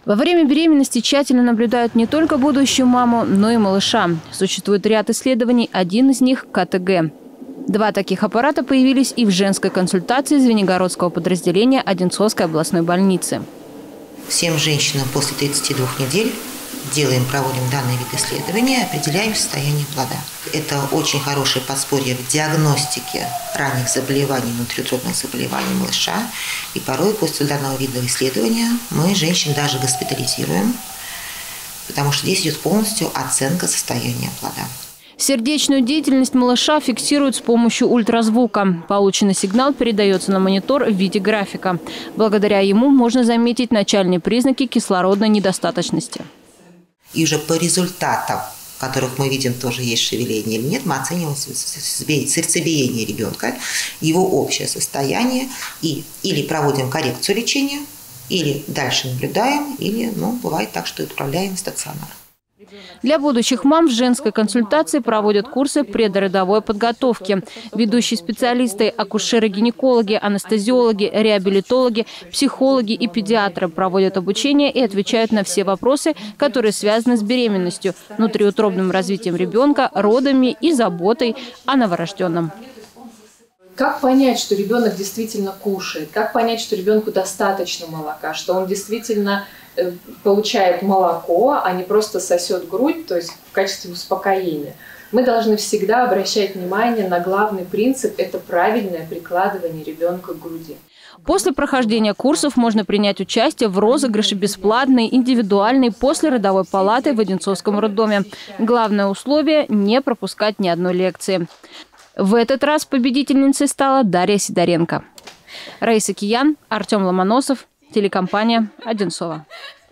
Во время беременности тщательно наблюдают не только будущую маму, но и малыша. Существует ряд исследований, один из них – КТГ. 2 таких аппарата появились и в женской консультации Звенигородского подразделения Одинцовской областной больницы. Всем женщинам после 32 недель проводим данный вид исследования, определяем состояние плода. Это очень хорошее подспорье в диагностике ранних заболеваний, внутриутробных заболеваний малыша. И порой после данного вида исследования мы женщин даже госпитализируем, потому что здесь идет полностью оценка состояния плода. Сердечную деятельность малыша фиксируют с помощью ультразвука. Полученный сигнал передается на монитор в виде графика. Благодаря ему можно заметить начальные признаки кислородной недостаточности. И уже по результатам, в которых мы видим, тоже есть шевеление или нет, мы оцениваем сердцебиение ребенка, его общее состояние и или проводим коррекцию лечения, или дальше наблюдаем, или, бывает так, что отправляем в стационар. Для будущих мам в женской консультации проводят курсы предродовой подготовки. Ведущие специалисты – акушеры-гинекологи, анестезиологи, реабилитологи, психологи и педиатры проводят обучение и отвечают на все вопросы, которые связаны с беременностью, внутриутробным развитием ребенка, родами и заботой о новорожденном. Как понять, что ребенок действительно кушает? Как понять, что ребенку достаточно молока, что он действительно получает молоко, а не просто сосет грудь, то есть в качестве успокоения? Мы должны всегда обращать внимание на главный принцип – это правильное прикладывание ребенка к груди. После прохождения курсов можно принять участие в розыгрыше бесплатной индивидуальной послеродовой палаты в Одинцовском роддоме. Главное условие – не пропускать ни одной лекции. В этот раз победительницей стала Дарья Сидоренко. Раиса Киян, Артем Ломоносов, телекомпания «Одинцово».